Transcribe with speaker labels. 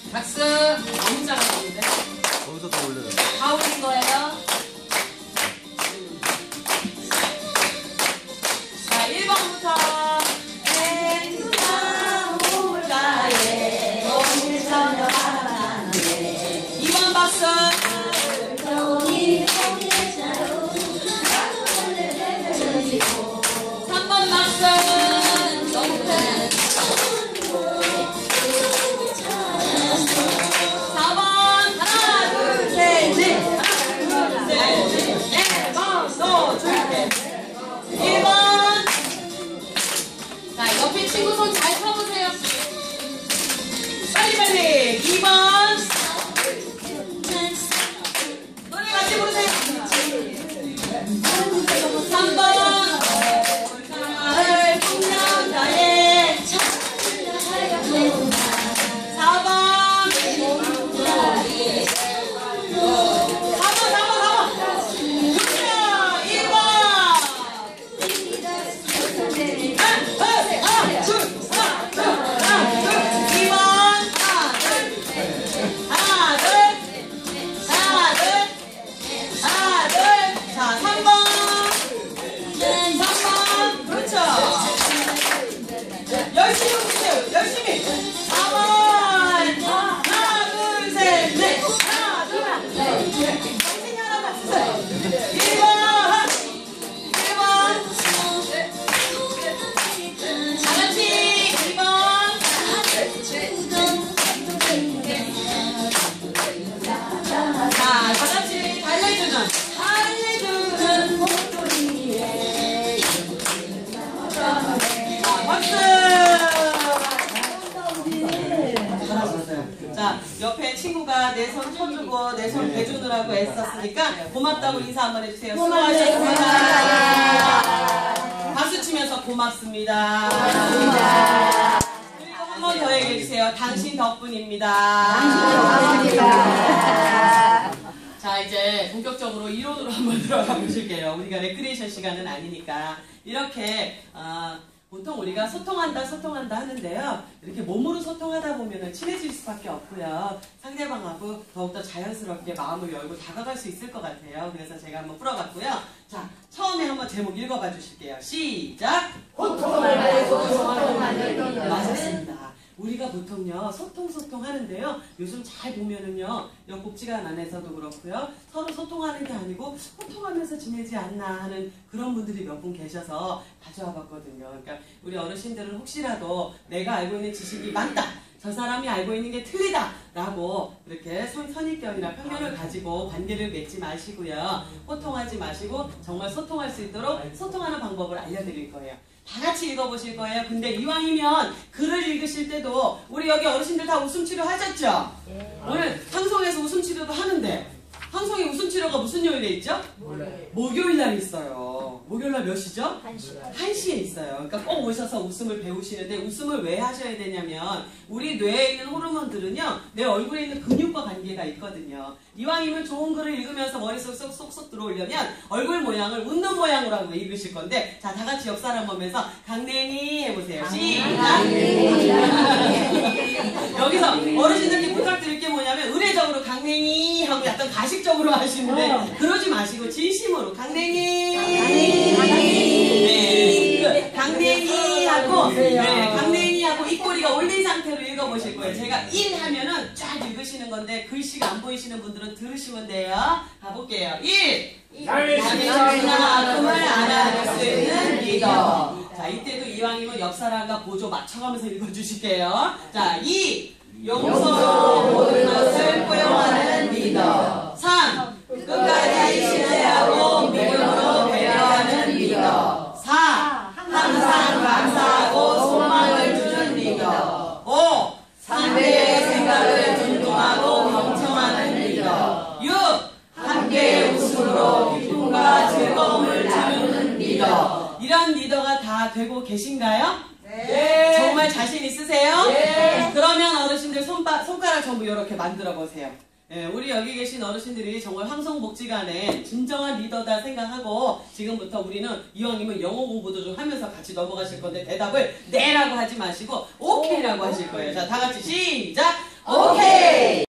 Speaker 1: 박수. 너무 잘하시는데.
Speaker 2: 거기서 더 올려요.
Speaker 1: 다 올린 거예요. 자, 1번부터. 2번 박수. 3번 박수. 4번. 하나, 둘, 셋, 넷. 하나, 둘, 셋, 넷. 1번 넣어줄게. 1번. 자, 옆에 친구 손 잘 펴보세요. 빨리빨리. 2번. 노래 같이 부르세요. 3번. 나를 풍년 다해. 4번. 1번. 자, 옆에 친구가 내 손 펴주고 내 손 대주느라고 애썼으니까 고맙다고 인사 한번 해주세요. 수고하셨습니다. 박수 치면서 고맙습니다. 그리고 한 번 더 얘기해주세요. 당신 덕분입니다. 자, 이제 본격적으로 이론으로 한번 들어가 보실게요. 우리가 레크리에이션 시간은 아니니까. 이렇게 보통 우리가 소통한다 하는데요. 이렇게 몸으로 소통하다 보면 친해질 수밖에 없고요. 상대방하고 더욱더 자연스럽게 마음을 열고 다가갈 수 있을 것 같아요. 그래서 제가 한번 풀어봤고요. 자, 처음에 한번 제목 읽어봐 주실게요. 시작!
Speaker 3: 소통을 소통하는
Speaker 1: 맞았습니다. 우리가 보통요 소통 하는데요. 요즘 잘 보면은요 연복지관 안에서도 그렇고요. 서로 소통하는 게 아니고 소통하면서 지내지 않나 하는 그런 분들이 몇 분 계셔서 가져와 봤거든요. 그러니까 우리 어르신들은 혹시라도 내가 알고 있는 지식이 맞다, 저 사람이 알고 있는 게 틀리다 라고 이렇게 선입견이나 편견을 가지고 관계를 맺지 마시고요. 호통하지 마시고 정말 소통할 수 있도록 소통하는 방법을 알려드릴 거예요. 다 같이 읽어보실 거예요. 근데 이왕이면 글을 읽으실 때도 우리 여기 어르신들 다 웃음치료 하셨죠? 오늘 방송에서 웃음치료도 하는데 방송에 웃음치료가 무슨 요일에 있죠? 목요일날 있어요. 목요일날 몇 시죠? 1시에 있어요. 그러니까 꼭 오셔서 웃음을 배우시는데 웃음을 왜 하셔야 되냐면 우리 뇌에 있는 호르몬들은요 내 얼굴에 있는 근육과 관계가 있거든요. 이왕이면 좋은 글을 읽으면서 머릿속에 쏙쏙 들어오려면 얼굴 모양을 웃는 모양으로 하고 읽으실 건데 자, 다 같이 옆 사람 보면서 강냉이 해보세요. 시작! 여기서 어르신들께 부탁드릴 게 뭐냐면 의례적으로 강냉이 하고 약간 가식적으로 하시는데 그러지 마시고 진심으로 강냉이 네, 강냉이 하고 강냉이 하고 입꼬리가 올린 상태로 읽어보실 거예요. 제가 1 하면은 쫙 읽으시는 건데 글씨가 안 보이시는 분들은 들으시면 돼요. 가볼게요. 1. 남의 아픔을 알아낼 수 있는 리더. 자, 이때도 이왕이면 옆 사람과 보조 맞춰가면서 읽어주실게요. 자, 2. 용서로 모든 것을 포용하는 리더. 3. 끝까지 신뢰하고 믿음으로 배려하는 리더. 4. 항상 감사하고 소망을 주는 리더. 5. 상대의 생각을 존중하고 경청하는 리더. 6. 함께 웃음으로 기쁨과 즐거움을 나누는 리더. 이런 리더가 다 되고 계신가요? 네. 정말 자신 있으세요? 네. 그러면 어르신들 손가락 전부 이렇게 만들어 보세요. 네, 우리 여기 계신 어르신들이 정말 황성복지관의 진정한 리더다 생각하고 지금부터 우리는 이왕이면 영어 공부도 좀 하면서 같이 넘어가실 건데 대답을 네라고 하지 마시고 오케이라고 하실 거예요. 자, 다 같이 시작!